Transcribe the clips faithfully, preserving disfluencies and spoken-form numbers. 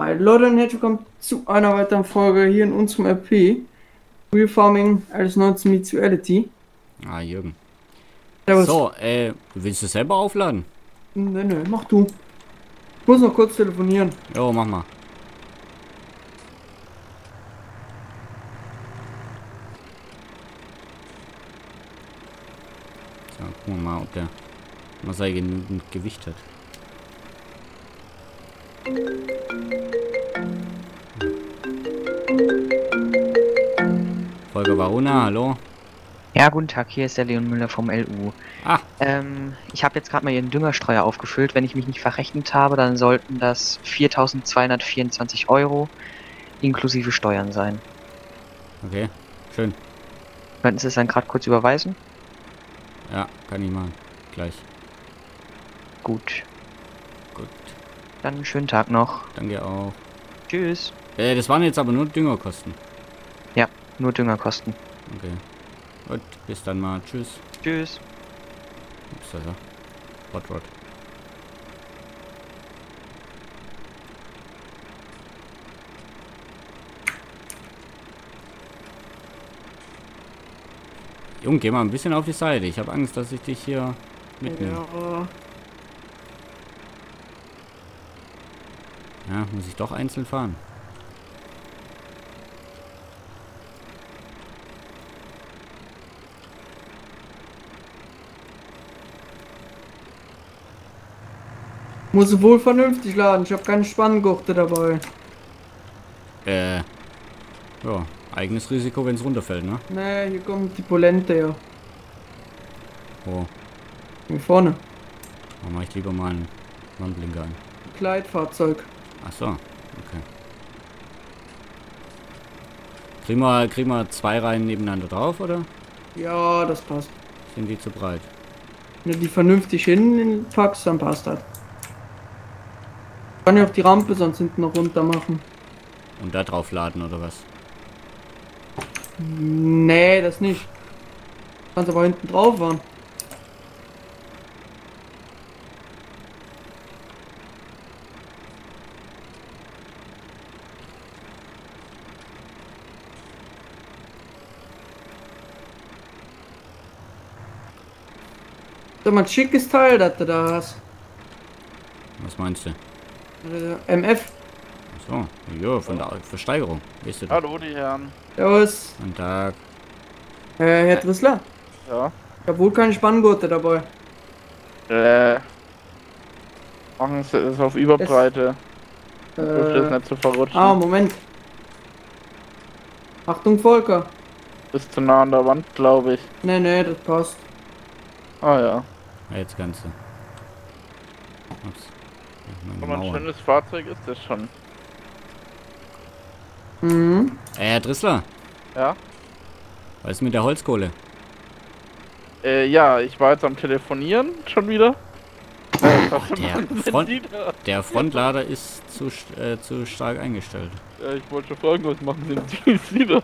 Hi Leute und herzlich willkommen zu einer weiteren Folge hier in unserem R P. Real Farming alles neunzehn meets Reality. Ah, Jürgen. Servus. So, äh, willst du selber aufladen? Nö, nö, mach du. Ich muss noch kurz telefonieren. Jo, mach mal. So, gucken wir mal, ob der Masai genügend Gewicht hat. Volker Varuna, hallo. Ja, guten Tag, hier ist der Leon Müller vom L U. Ah. Ähm, ich habe jetzt gerade mal Ihren Düngerstreuer aufgefüllt. Wenn ich mich nicht verrechnet habe, dann sollten das viertausendzweihundertvierundzwanzig Euro inklusive Steuern sein. Okay, schön. Könnten Sie es dann gerade kurz überweisen? Ja, kann ich machen. Gleich. Gut. Gut. Dann einen schönen Tag noch. Danke auch. Tschüss. Äh, das waren jetzt aber nur Düngerkosten. Ja, nur Düngerkosten. Okay. Gut, bis dann mal. Tschüss. Tschüss. Ups, also. Hot Rod. Junge, geh mal ein bisschen auf die Seite. Ich habe Angst, dass ich dich hier mitnehme. Ja. Ja, muss ich doch einzeln fahren. Muss wohl vernünftig laden. Ich habe keine Spanngurte dabei. Äh. Ja, eigenes Risiko, wenn es runterfällt, ne? Ne, hier kommt die Polente her. Oh, Hier vorne. da mache ich lieber mal einen Warnblinker an. Kleidfahrzeug. Ach so, okay. Kriegen wir, kriegen wir zwei Reihen nebeneinander drauf, oder Ja, das passt. sind die zu breit? Wenn du die vernünftig hinpackst, dann passt das. Kann ich auch die Rampe sonst hinten noch runter machen. Und da drauf laden, oder was? Nee, das nicht. Kannst aber hinten drauf fahren. Sag mal, ein schickes Teil, das du da hast. Was meinst du? Äh, M F. Ach so, ja, von der Versteigerung. Weißt du das? Hallo, die Herren. Servus. Guten Tag. Äh, Herr Drissler. Ja. Ich habe wohl keine Spanngurte dabei. Äh. Machen Sie es auf Überbreite. Äh, Dürfte es nicht zu verrutschen. ah, Moment. Achtung, Volker. Bist zu nah an der Wand, glaube ich. Nee, nee, das passt. Ah ja. Ja, jetzt kannst du. Ups. Ja, meine Aber ein Mauer. schönes Fahrzeug ist das schon. Mhm. Äh, Herr Drissler, Ja? was ist mit der Holzkohle? Äh, ja, ich war jetzt am Telefonieren schon wieder. Äh, was der machen denn Front- die da? Der Frontlader ist zu, st- äh, zu stark eingestellt. Ja, ich wollte schon fragen, was machen denn die, die da?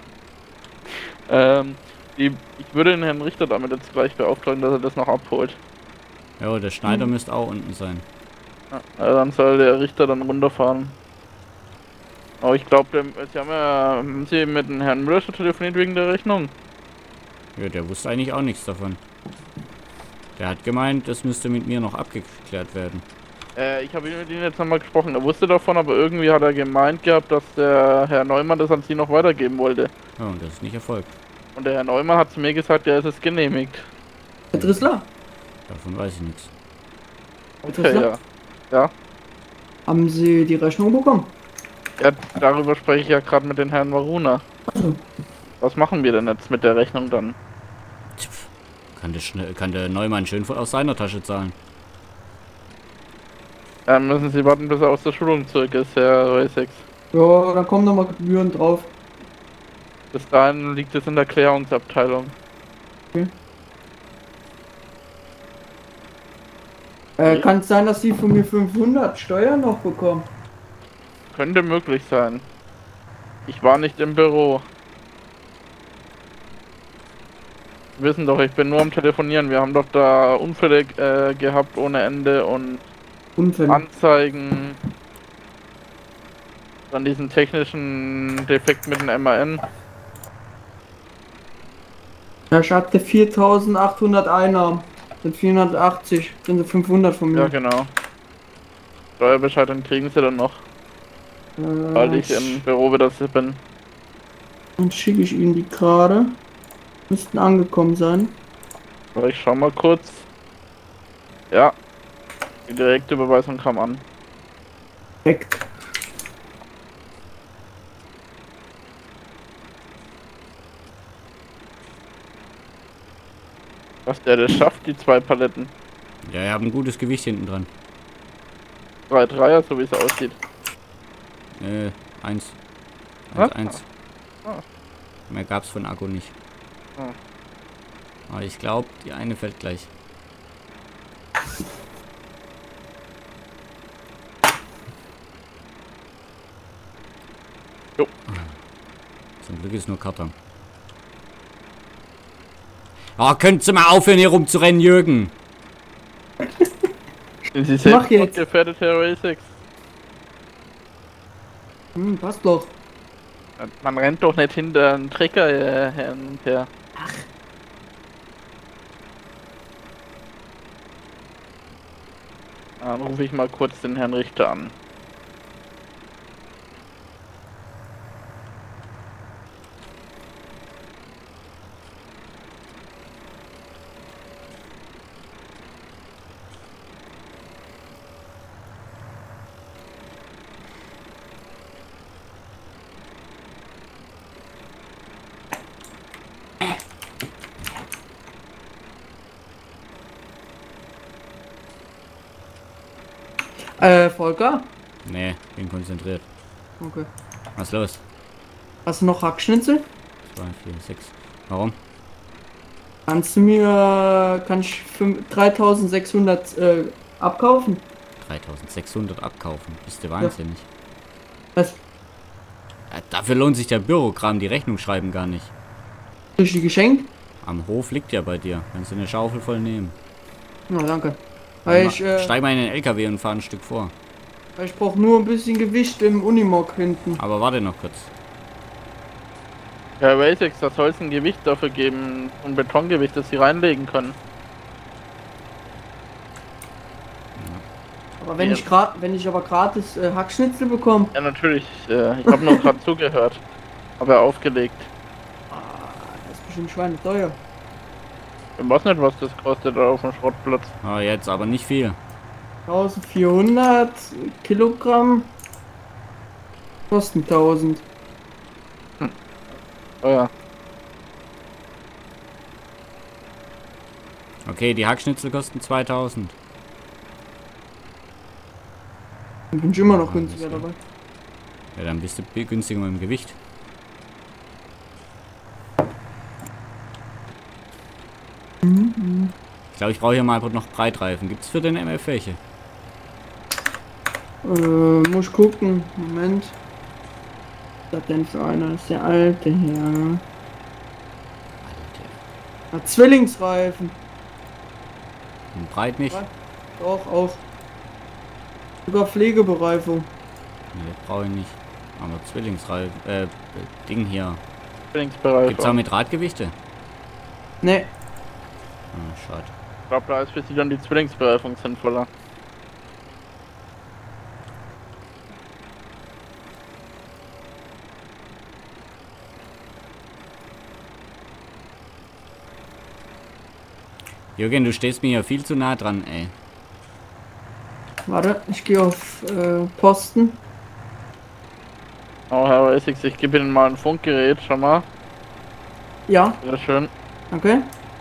ähm, die, ich würde den Herrn Richter damit jetzt gleich beauftragen, dass er das noch abholt. Ja, der Schneider müsste auch unten sein. Ja, also dann soll der Richter dann runterfahren. Aber ich glaube, Sie haben ja, haben Sie mit dem Herrn Müller schon telefoniert wegen der Rechnung? Ja, der wusste eigentlich auch nichts davon. Der hat gemeint, das müsste mit mir noch abgeklärt werden. Äh, ich habe mit ihm jetzt nochmal gesprochen. Er wusste davon, aber irgendwie hat er gemeint gehabt, dass der Herr Neumann das an Sie noch weitergeben wollte. Ja, und das ist nicht erfolgt. Und der Herr Neumann hat zu mir gesagt, ja, es ist genehmigt. Herr Drissler. Davon weiß ich nichts. Herr Okay, Drissler. ja. Ja. Haben Sie die Rechnung bekommen? Ja, darüber spreche ich ja gerade mit den Herrn Varuna. Also, Was machen wir denn jetzt mit der Rechnung dann? Tch, Kann der, Schne kann der Neumann schön aus seiner Tasche zahlen. Dann müssen Sie warten, bis er aus der Schulung zurück ist, Herr Reisix. ja, dann kommen nochmal Gebühren drauf. Bis dahin liegt es in der Klärungsabteilung. Äh, kann es sein, dass Sie von mir fünfhundert Steuern noch bekommen? Könnte möglich sein. Ich war nicht im Büro. Sie wissen doch, ich bin nur am Telefonieren. Wir haben doch da Unfälle äh, gehabt ohne Ende und Unfälle. Anzeigen. Dann diesen technischen Defekt mit dem M A N. Ja, ich hatte viertausendachthundert Einnahmen. Sind vierhundertachtzig, sind sie fünfhundert von mir. Ja, genau. Steuerbescheid, dann kriegen sie dann noch, äh, weil ich im Büro wieder bin. Dann schicke ich Ihnen die gerade. Müssten angekommen sein. Aber ich schau mal kurz. Ja. Die direkte Überweisung kam an. Weg. Was der das schafft, die zwei Paletten. Ja, ihr habt ein gutes Gewicht hinten dran. drei Dreier, so wie es aussieht. Äh, eins. Was? Eins, eins. Ah. Mehr gab's von Akku nicht. Ah. Aber ich glaube, die eine fällt gleich. Jo. Zum Glück ist nur Karton. Ah, könnt ihr mal aufhören, hier rumzurennen, Jürgen? Sind Sie Mach selbst jetzt. gefährdet, Herr Racex? Hm, passt doch. Man rennt doch nicht hinter einen Trecker, äh, Herr und Herr. Dann rufe ich mal kurz den Herrn Richter an. Äh, Volker? Nee, bin konzentriert. Okay. Was ist los? Hast du noch Hackschnitzel? zwei, vier, sechs. Warum? Kannst du mir, kann ich fünf- dreitausendsechshundert äh, abkaufen? dreitausendsechshundert abkaufen. Bist du wahnsinnig? Was? Ja, dafür lohnt sich der Bürokram, die Rechnung schreiben gar nicht. Durch die geschenkt? Am Hof liegt ja bei dir. Kannst du eine Schaufel voll nehmen. Na, danke. Weil Ma- ich, äh, Steig mal in den L K W und fahr ein Stück vor. weil ich brauche nur ein bisschen Gewicht im Unimog hinten. Aber warte noch kurz. Herr Racex, da soll es ein Gewicht dafür geben, ein Betongewicht, das Sie reinlegen können. Aber wenn Ja. ich grad, wenn ich aber gratis äh, Hackschnitzel bekomme, Ja, natürlich. Äh, ich habe nur gerade zugehört. Aber aufgelegt. das ist bestimmt schweineteuer. Ich weiß nicht, was das kostet auf dem Schrottplatz. Ah, jetzt aber nicht viel. eintausendvierhundert Kilogramm kosten tausend. Oh ja. Okay, die Hackschnitzel kosten zweitausend. Dann bin ich immer noch Ah, günstiger das geht. dabei. Ja, dann bist du günstiger mit dem Gewicht. Ich glaube, ich brauche hier mal noch Breitreifen. Gibt es für den M F welche? Äh, muss ich gucken. Moment. Was ist das denn für einer? Das ist der alte Herr. Ja, Zwillingsreifen. Und breit nicht? Was? Doch, auch. Sogar Pflegebereifung. Nee, das brauche ich nicht. Aber Zwillingsreifen, äh, Ding hier. Zwillingsbereich. Gibt es auch mit Radgewichte? Ne, Ah, schade. Ich glaube, da ist für Sie dann die Zwillingsbereifung sinnvoller. Jürgen, du stehst mir hier viel zu nah dran, ey. warte, ich gehe auf äh, Posten. Oh, Herr Racex, ich gebe Ihnen mal ein Funkgerät schon mal. Ja, Sehr schön. okay.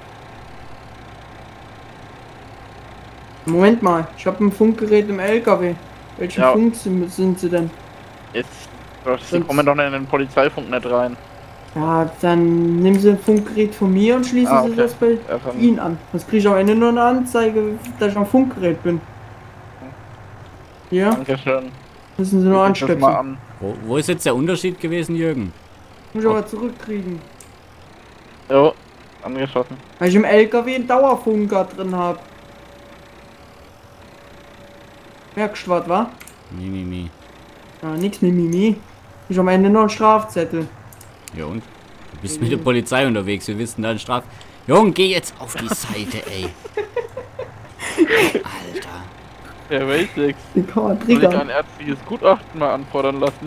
Moment mal, ich habe ein Funkgerät im L K W. Welchen Ja. Funk sind, sind sie denn? Jetzt. Sie Sonst- kommen doch in den Polizeifunk nicht rein. Ja, dann nehmen sie ein Funkgerät von mir und schließen Ah, sie okay. das bei Ja, dann- Ihnen an. Sonst kriege ich am Ende nur eine Anzeige, dass ich am Funkgerät bin. Ja, Dankeschön. müssen sie nur Ich guck das mal anstöpseln. an. Wo, wo ist jetzt der Unterschied gewesen, Jürgen? Muss ich aber zurückkriegen. Jo, angeschossen. Weil ich im L K W einen Dauerfunker drin habe. Merkst du was, wa? Mi, mi, mi. Ja, nix mit Mimi. Ich am Ende noch ein Strafzettel. Ja und? Du bist mit der Polizei unterwegs, wir wissen dann Straf... Jung, geh jetzt auf die Seite, ey. Alter. Ja, weiß nix. Die kann man Soll ich triggern. ein ärztliches Gutachten mal anfordern lassen?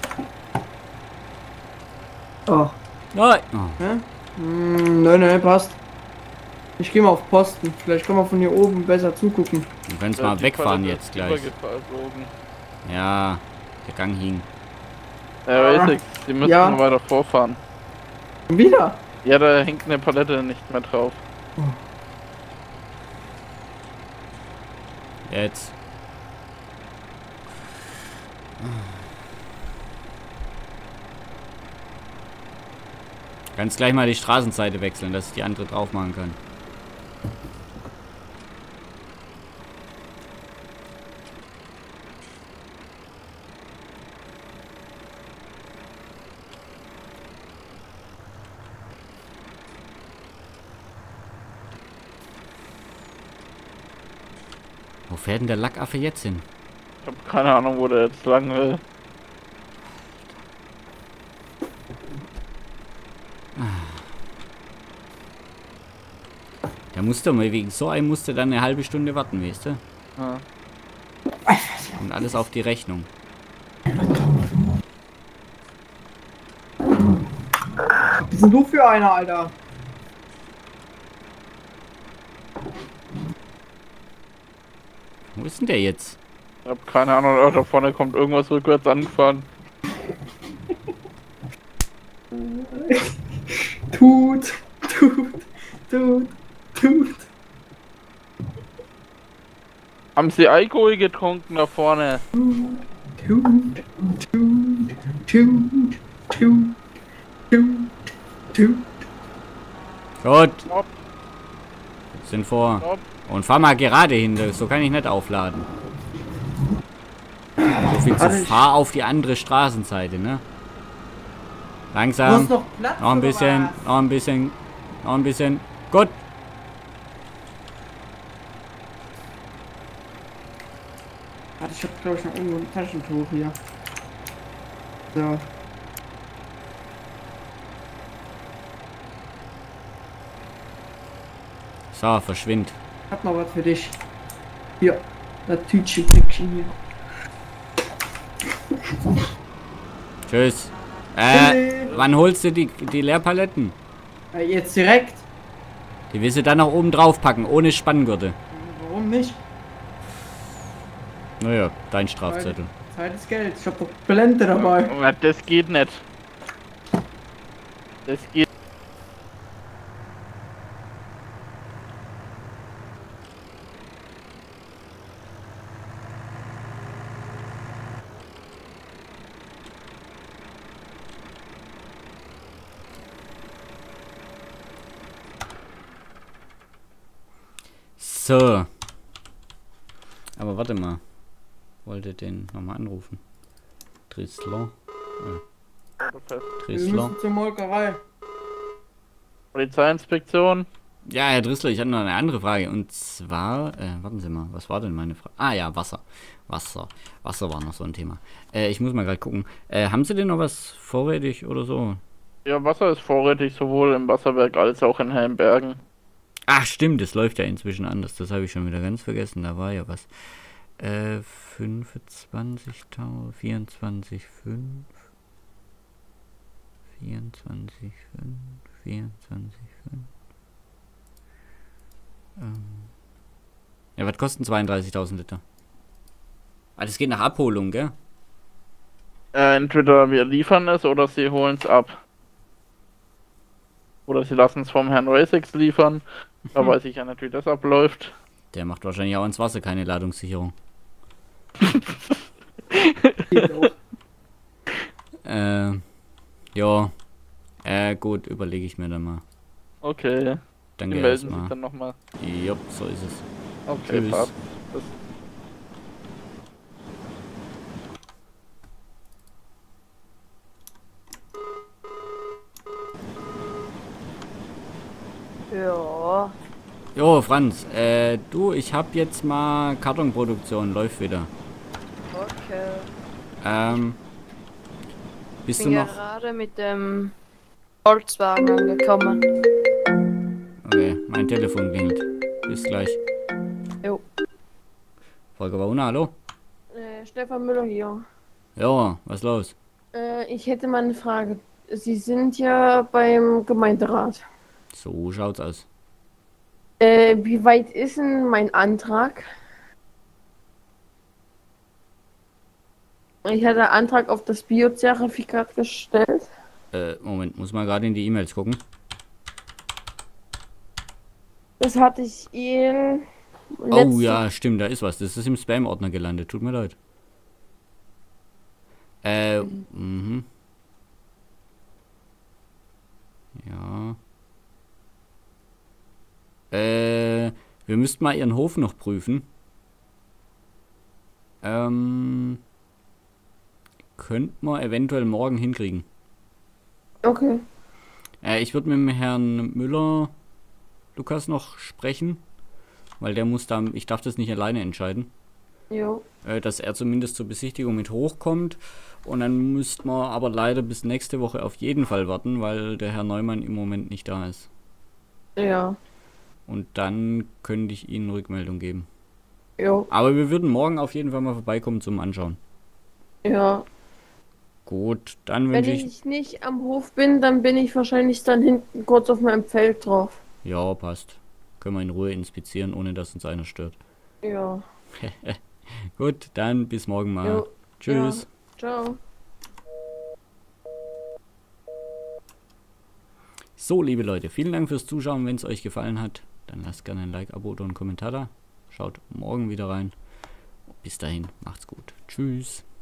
Oh. Nein. Oh. Hä? Hm, nein, nein, passt. Ich gehe mal auf Posten. Vielleicht kann man von hier oben besser zugucken. Du kannst Ja, mal die wegfahren Palette jetzt ist gleich. übergeflogen. Ja, der Gang hing. Ja, weiß nix. Die müssen Ja. noch weiter vorfahren. Wieder? Ja, da hängt eine Palette nicht mehr drauf. Jetzt. Kannst gleich mal die Straßenseite wechseln, dass ich die andere drauf machen kann. Wo fährt denn der Lackaffe jetzt hin? Ich hab keine Ahnung, wo der jetzt lang will. Der musste mal wegen so einem musste dann eine halbe Stunde warten, weißt du? Ja. Und alles auf die Rechnung. Was bist denn du für einer, Alter? Wo ist denn der jetzt? Ich hab keine Ahnung, oh, da vorne kommt irgendwas rückwärts angefahren. Tut, tut, tut, tut. Haben sie Alkohol getrunken da vorne? Tut, tut, tut, tut, tut, tut. Gut. Stopp, Sind vor. stopp. Und fahr mal gerade hin, so kann ich nicht aufladen. So viel zu Warte, ich- fahr auf die andere Straßenseite, ne? Du Langsam. hast noch Platz, Noch ein oder bisschen, was? noch ein bisschen, noch ein bisschen. Gut. Warte, ich hab glaube ich noch irgendwo ein Taschentuch hier. So. So, verschwind. Ich hab noch was für dich. Hier. Das Tütchen, Päckchen hier. Tschüss. Äh, Tschüssi. wann holst du die, die Leerpaletten? Äh, jetzt direkt? Die willst du dann noch oben drauf packen, ohne Spanngurte. Warum nicht? Naja, dein Strafzettel. Zeit ist Geld. Ich hab doch Blende dabei. Ja, das geht nicht. Das geht. So. Aber warte mal. Wollte den nochmal anrufen. Tristler. Wir Tristler. müssen zur Molkerei. Polizeiinspektion. Ja, Herr Drissler, ich hatte noch eine andere Frage. Und zwar, äh, warten Sie mal, was war denn meine Frage? Ah ja, Wasser. Wasser. Wasser war noch so ein Thema. Äh, ich muss mal gerade gucken. Äh, haben Sie denn noch was vorrätig oder so? Ja, Wasser ist vorrätig, sowohl im Wasserwerk als auch in Helmbergen. Ach stimmt, das läuft ja inzwischen anders. Das habe ich schon wieder ganz vergessen. Da war ja was. Äh, fünfundzwanzigtausend, vierundzwanzig Komma fünf. vierundzwanzig Komma fünf, vierundzwanzig Komma fünf. Ähm. Ja, was kosten zweiunddreißigtausend Liter? Ah, das geht nach Abholung, gell? Äh, entweder wir liefern es oder sie holen es ab. Oder sie lassen es vom Herrn Racex liefern. Da weiß ich ja nicht, wie das abläuft. Der macht wahrscheinlich auch ins Wasser keine Ladungssicherung. Geht auch. Äh, ja. Äh, gut, überlege ich mir dann mal. Okay. Danke Die melden sich erstmal. dann nochmal. Jupp, so ist es. Okay, Tschüss. passt. Das Ja. Jo, Franz, äh, du, ich hab jetzt mal Kartonproduktion, läuft wieder. Okay. Ähm. Ich Bist du bin noch. gerade mit dem Volkswagen angekommen. Okay, mein Telefon klingelt. Bis gleich. Jo. Volker Wauna, hallo? Äh, Stefan Müller hier. Ja, was los? Äh, ich hätte mal eine Frage. Sie sind ja beim Gemeinderat. So schaut's aus. Äh, wie weit ist denn mein Antrag? Ich hatte Antrag auf das Biozertifikat gestellt. Äh, Moment, muss mal gerade in die E-Mails gucken. Das hatte ich Ihnen. Oh letzte- ja, stimmt, da ist was. Das ist im Spam-Ordner gelandet. Tut mir leid. Äh, mhm. Ja. Äh, wir müssten mal Ihren Hof noch prüfen. Ähm, könnten wir eventuell morgen hinkriegen. Okay. Äh, ich würde mit dem Herrn Müller, Lukas, noch sprechen, weil der muss da, ich darf das nicht alleine entscheiden, Jo. äh, dass er zumindest zur Besichtigung mit hochkommt. Und dann müssten wir aber leider bis nächste Woche auf jeden Fall warten, weil der Herr Neumann im Moment nicht da ist. Ja. Und dann könnte ich Ihnen Rückmeldung geben. Jo. Aber wir würden morgen auf jeden Fall mal vorbeikommen zum Anschauen. Ja. Gut, dann Wenn wünsche ich... ich nicht am Hof bin, dann bin ich wahrscheinlich dann hinten kurz auf meinem Feld drauf. Ja, passt. Können wir in Ruhe inspizieren, ohne dass uns einer stört. Ja. Gut, dann bis morgen mal. Jo. Tschüss. Ja. Ciao. So, liebe Leute, vielen Dank fürs Zuschauen. Wenn es euch gefallen hat, dann lasst gerne ein Like, Abo oder einen Kommentar da. Schaut morgen wieder rein. Bis dahin, macht's gut. Tschüss.